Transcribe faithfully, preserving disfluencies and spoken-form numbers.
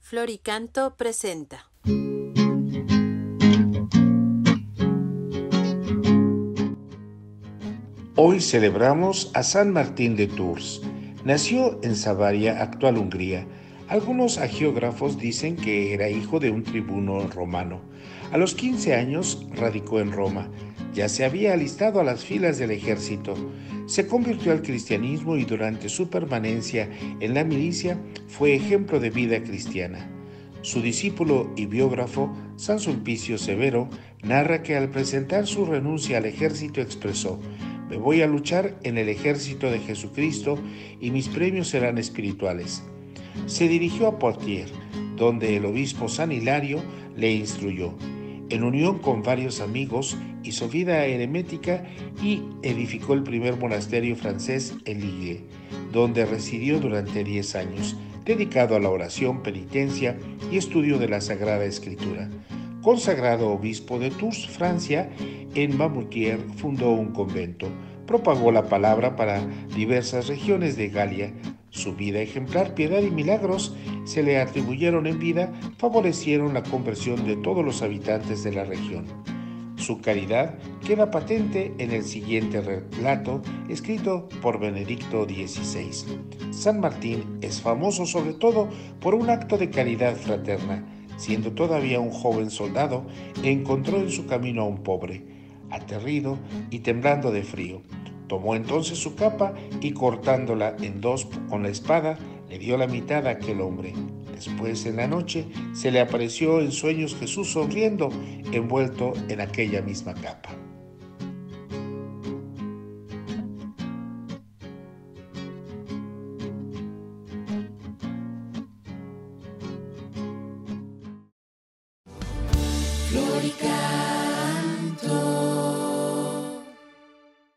Floricanto presenta. Hoy celebramos a San Martín de Tours. Nació en Savaria, actual Hungría. Algunos hagiógrafos dicen que era hijo de un tribuno romano. A los quince años radicó en Roma. Ya se había alistado a las filas del ejército. Se convirtió al cristianismo y durante su permanencia en la milicia fue ejemplo de vida cristiana. Su discípulo y biógrafo, San Sulpicio Severo, narra que al presentar su renuncia al ejército expresó: me voy a luchar en el ejército de Jesucristo y mis premios serán espirituales. Se dirigió a Poitiers, donde el obispo San Hilario le instruyó. En unión con varios amigos, hizo vida eremética y edificó el primer monasterio francés en Ligue, donde residió durante diez años, dedicado a la oración, penitencia y estudio de la Sagrada Escritura. Consagrado obispo de Tours, Francia, en Mamoutier fundó un convento. Propagó la palabra para diversas regiones de Galia. Su vida ejemplar, piedad y milagros se le atribuyeron en vida, favorecieron la conversión de todos los habitantes de la región. Su caridad queda patente en el siguiente relato escrito por Benedicto dieciséis. San Martín es famoso sobre todo por un acto de caridad fraterna. Siendo todavía un joven soldado, encontró en su camino a un pobre, aterrido y temblando de frío. Tomó entonces su capa y cortándola en dos con la espada, le dio la mitad a aquel hombre. Después, en la noche, se le apareció en sueños Jesús sonriendo, envuelto en aquella misma capa. Florica.